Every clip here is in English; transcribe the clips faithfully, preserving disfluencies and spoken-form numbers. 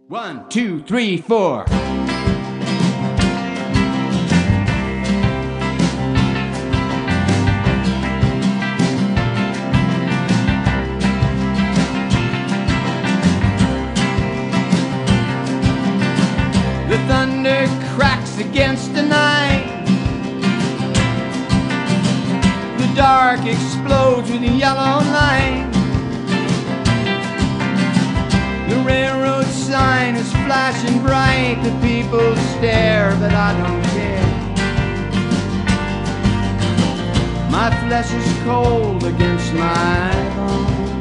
One, two, three, four. The thunder cracks against the night. The dark explodes with a yellow light. The railroad sign is flashing bright. The people stare, but I don't care. My flesh is cold against my bone,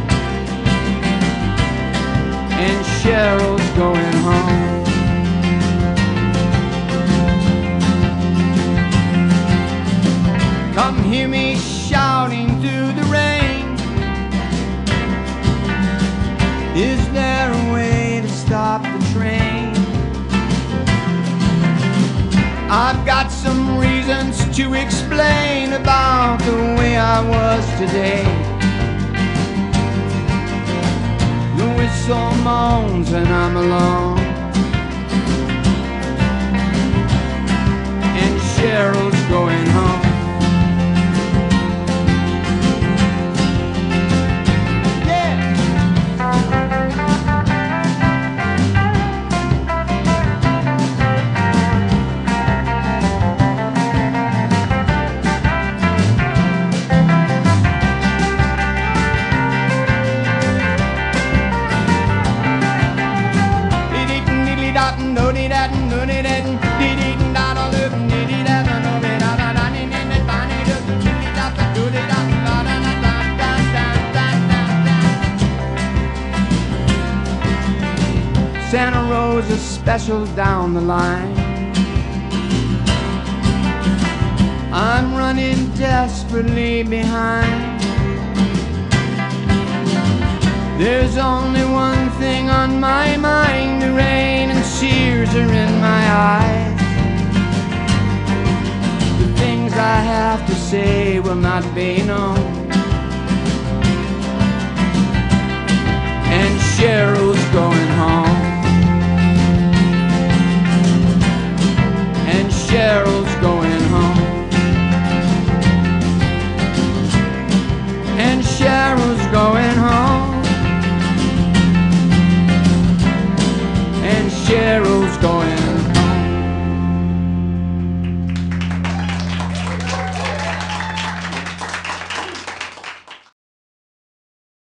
and Cheryl's going home. Come hear me shouting through the rain. Is there a way to stop the train? I've got some reasons to explain about the way I was today. The whistle moans and I'm alone, and Cheryl's going home. Santa Rosa special down the line. I'm running desperately behind. There's only one thing on my mind. The rain and tears are in my eyes. The things I have to say will not be known.